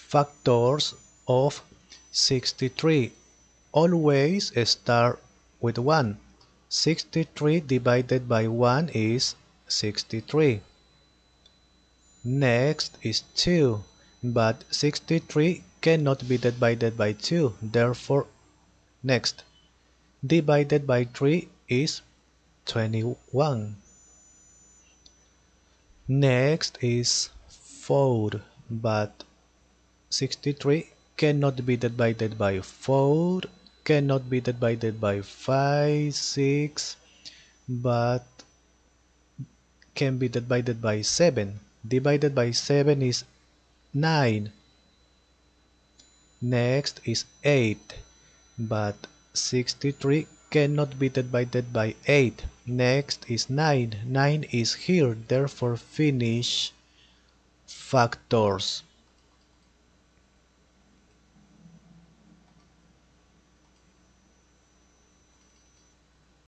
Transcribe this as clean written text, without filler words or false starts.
Factors of 63. Always start with 1. 63 divided by 1 is 63. Next is 2, but 63 cannot be divided by 2, therefore next. Divided by 3 is 21. Next is 4, but 63 cannot be divided by 4, cannot be divided by 5, 6, but can be divided by 7. Divided by 7 is 9. Next is 8, but 63 cannot be divided by 8. Next is 9. 9 is here, therefore finish factors.